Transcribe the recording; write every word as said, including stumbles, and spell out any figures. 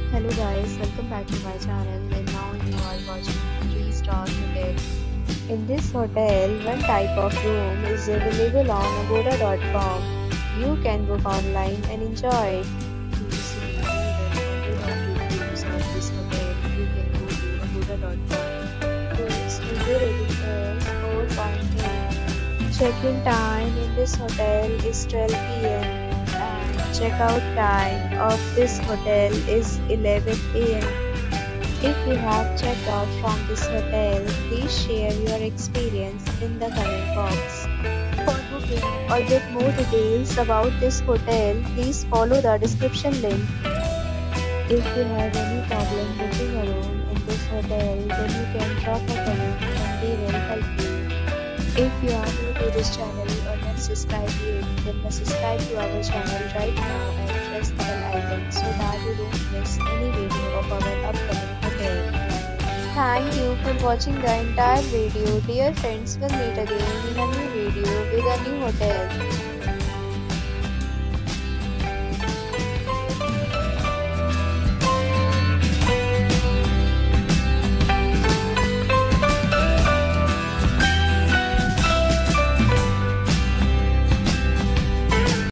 Hello guys, welcome back to my channel and now you are watching three star Hotel. In this hotel, one type of room is available on agoda dot com. You can book online and enjoy it. To see more than one hundred of reviews of this hotel, you can go to agoda dot com. Its review rating is four point eight. Check-in time in this hotel is twelve p m Checkout time of this hotel is eleven a m If you have checked out from this hotel, please share your experience in the comment box. For booking or get more details about this hotel, please follow the description link. If you have any problem booking a room in this hotel, then you can drop a comment and they will help you. If you are new to this channel or not subscribed yet, then must subscribe to our channel right now and press the bell icon so that you don't miss any video of our upcoming hotel. Thank you for watching the entire video. Dear friends, we'll meet again in a new video with a new hotel.